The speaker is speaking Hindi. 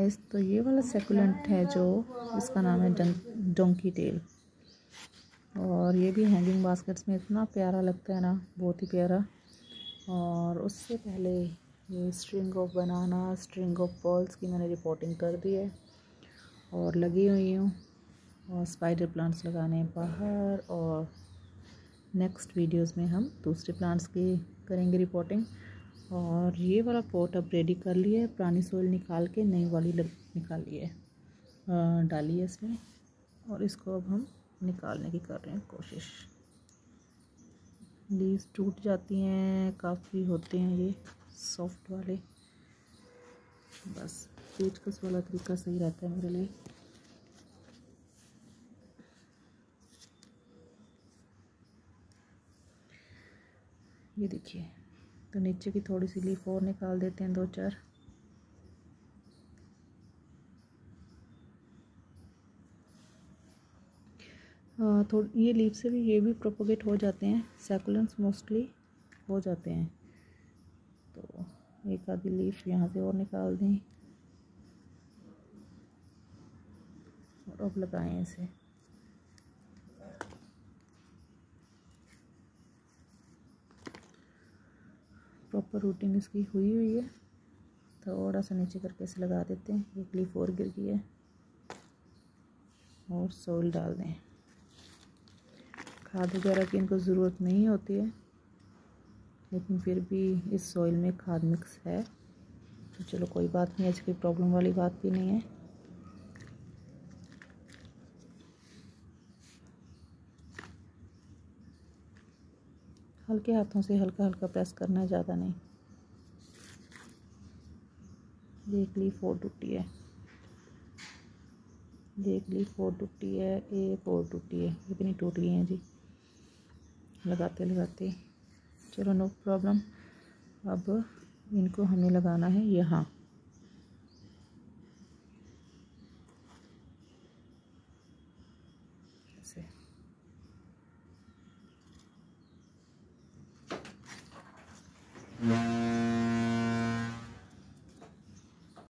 गाइस, तो ये वाला सेकुलेंट है जो इसका नाम है डोंकी टेल, और ये भी हैंगिंग बास्केट्स में इतना प्यारा लगता है ना, बहुत ही प्यारा। और उससे पहले ये string of banana, string of pearls की मैंने रिपोर्टिंग कर दी है और लगी हुई हूँ, और स्पाइडर प्लांट्स लगाने हैं बाहर। और नेक्स्ट वीडियोस में हम दूसरे प्लांट्स की करेंगे रिपोर्टिंग। और ये वाला पॉट अब रेडी कर लिया है, पुरानी सोइल निकाल के नई वाली निकाली है, डाली है इसमें, और इसको अब हम निकालने की कर रहे हैं कोशिश। लीव्स टूट जाती हैं, काफ़ी होते हैं ये सॉफ्ट वाले, बस पेचकस वाला तरीका सही रहता है मेरे लिए। ये देखिए, तो नीचे की थोड़ी सी लीफ और निकाल देते हैं, 2-4। थोड़ी ये लीफ से भी ये भी प्रोपोगेट हो जाते हैं, सैकुलेंट्स मोस्टली हो जाते हैं। तो एक आधी लीफ यहाँ से और निकाल दें और अब लगाएं इसे। प्रॉपर रूटिंग इसकी हुई है, थोड़ा सा नीचे करके इसे लगा देते हैं। एक लीफ और गिर गई है, और सोइल डाल दें। खाद वगैरह की इनको ज़रूरत नहीं होती है, लेकिन फिर भी इस सॉइल में खाद मिक्स है, तो चलो कोई बात नहीं, ऐसी कोई प्रॉब्लम वाली बात भी नहीं है। हल्के हाथों से हल्का हल्का प्रेस करना है, ज़्यादा नहीं। एक लीफ और टूटी है, एक लीफ और टूटी है, एक और टूटी है, इतनी टूट गई हैं जी लगाते लगाते। चलो नो प्रॉब्लम। अब इनको हमें लगाना है यहाँ,